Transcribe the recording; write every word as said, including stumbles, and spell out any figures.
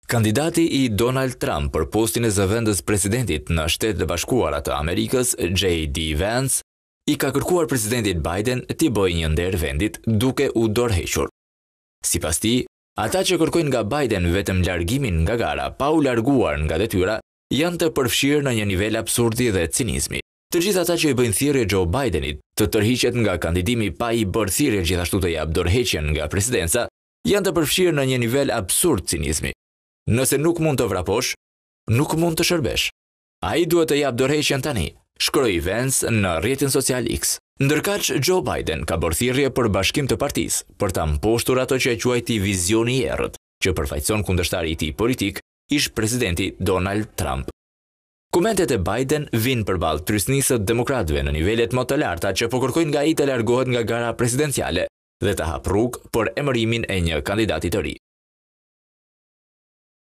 Kandidati i Donald Trump për postin e zëvendës presidentit në Shtetet e Bashkuara të Amerikës, J D Vance, i ka kërkuar presidentit Biden t'i bëjë një nder vendit duke u dorëhequr. Sipas tij, ata që kërkojnë nga Biden vetëm largimin nga gara pa u larguar nga detyra, janë të përfshirë në një nivel absurdi dhe cinizmi. Të gjithë ata që i bëjnë thirrje Joe Bidenit të tërhiqet nga kandidimi pa i bërë thirrje gjithashtu të jap dorëheqjen nga presidenca, janë të përfshirë në një nivel absurd cinizmi. Nëse nuk mund të vraposh, nuk mund të shërbesh. Ai duhet të jap dorëheqjen tani, shkroi Vance në rrjetin social X. Ndërkaq, Joe Biden ka bërë thirrje për bashkim të partisë për ta mposhtur ato që e quajti vizioni i errët, që përfaqëson kundërshtari i tij politik, ish presidenti Donald Trump. Komentet e Biden vinë përballë trysnisë së demokratëve në nivelet më të larta që po kërkojnë nga ai të largohet nga gara presidenciale dhe të hap rrugë për emërimin e një kandidati të ri.